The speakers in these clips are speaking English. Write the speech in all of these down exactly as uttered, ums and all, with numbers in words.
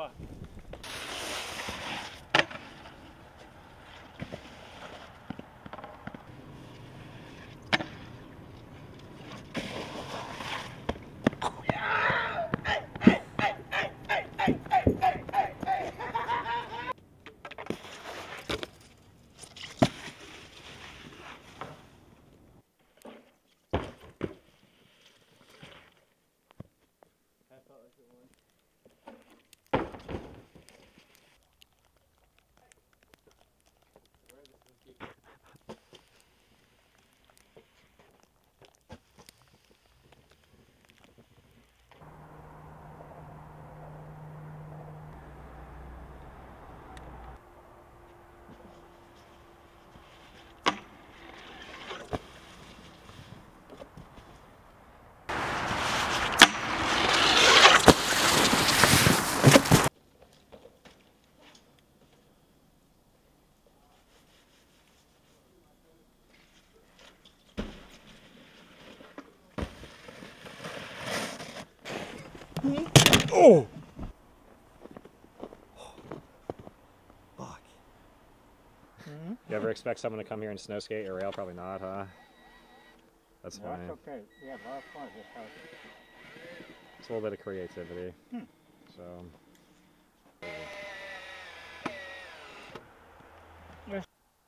fuck. Oh! Fuck. Mm-hmm. You ever expect someone to come here and snow skate or rail? Probably not, huh? That's Well, funny. that's okay. Yeah, a lot of fun. Just how It's a little bit of creativity. Hmm. So. Yes.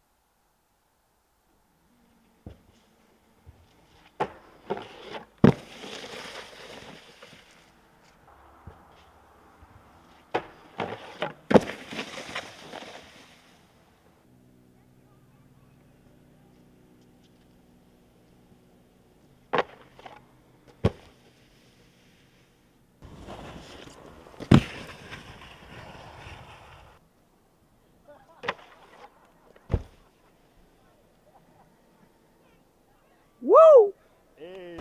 Woo! Hey.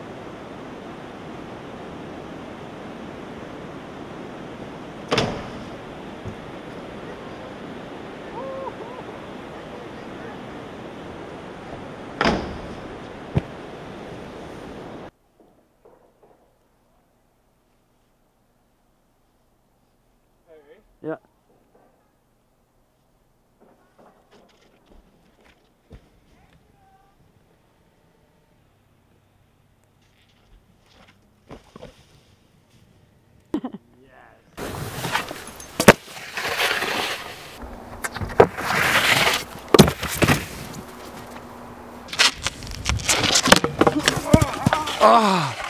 Yeah. Ah!